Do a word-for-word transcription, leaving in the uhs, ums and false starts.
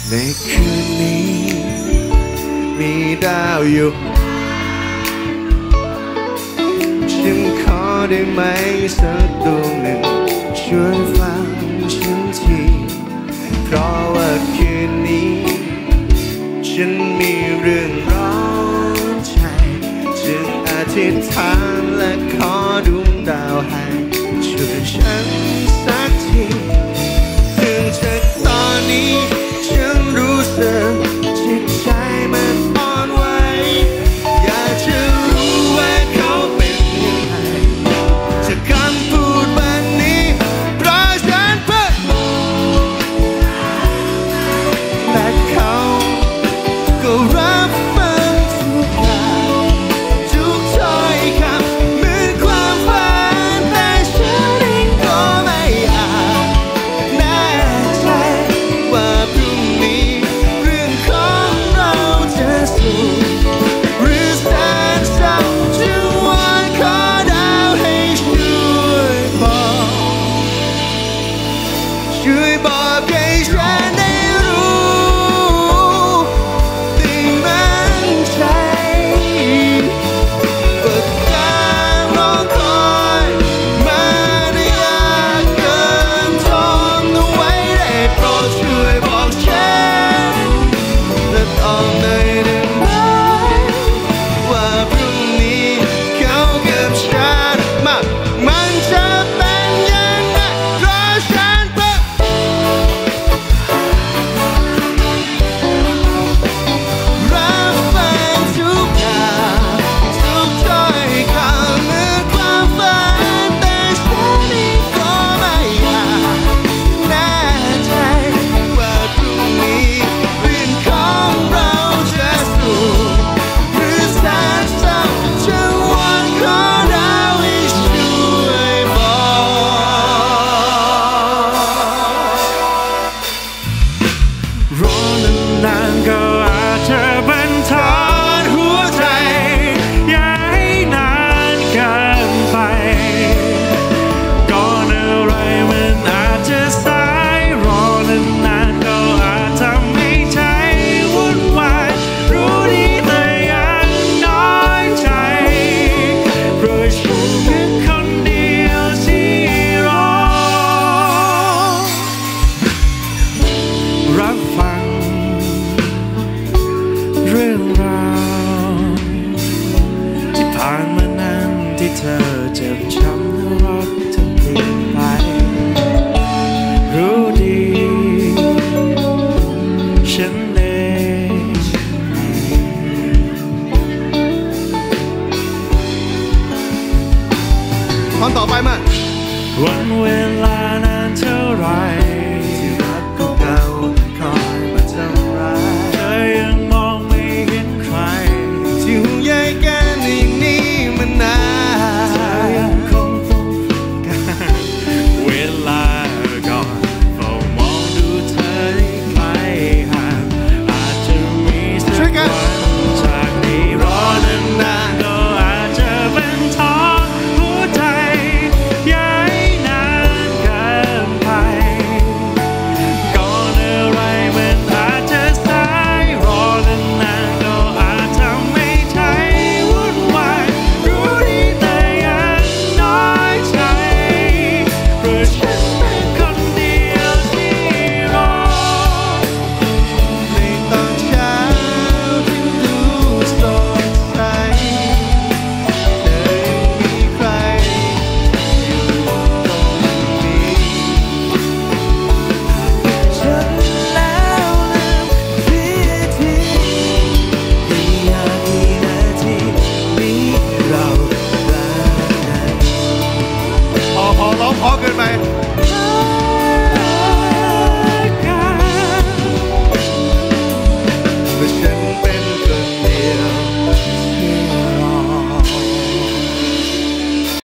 ในคืนนี้มีดาวอยู่ฉันขอได้ไหมสักดวงหนึ่งช่วยฟังฉันทีเพราะว่าคืนนี้ฉันมีเรื่องร้อนใจจึงอธิษฐานและขอดวงดาวให้ช่วยฉันสักทีถึงจากตอนนี้ฉันรู้สึกจิตใจมันอ่อนไหวอยากจะรู้ว่าเขาเป็นยังไงจากคำพูดวันนี้เพราะฉันเพิ่งและเขาก็รับฟังทุกอย่างทุกถ้อยคำเหมือนความฝันแต่ฉันเองก็ไม่อาจแน่ใจว่าพรุ่งนี้เรื่องของเราจะสุขหรือแสนเศร้าจึงวอนขอดาวให้ช่วยบอกช่วยบอกให้ฉันได้รู้ได้มั่นใจว่าการรอคอยมันยากเกินทนเอาไว้ได้โปรดช่วยบอกฉันและตอบหน่อยได้ไหมว่าพรุ่งนี้เขากับฉันมามันจะเป็นยังไงเพราะฉันเพิ่งรับฟังทุกอย่างทุกถ้อยคำเหมือนความฝันแต่ฉันเองก็ไม่อาจแน่ใจว่าพรุ่งนี้เรื่องของเราจะสุขหรือแสนเศร้าจะวอนขอดาวให้ช่วยบอกรอนานๆก็อาจจะบันทอนหัวใจอย่าให้นานเกินไปก่อนอะไรมันอาจจะสายรอนานๆก็อาจทำให้ใจวุ่นวายรู้ดีแต่ยังน้อยใจเพราะฉันคือคนเดียวที่รอรับฟังเรื่องราวที่ผ่านมานั้นที่เธอเจ็บช้ำและรักเธอเปลี่ยนไปรู้ดีฉันเองตอนต่อไปมาวันเวลานานเท่าไรที่รักก็เก่าคอยมาทำร้ายเธอยังมองไม่เห็นใครที่ห่วงใยกันอย่างนี้มานานเธอยังคงต้องการเวลา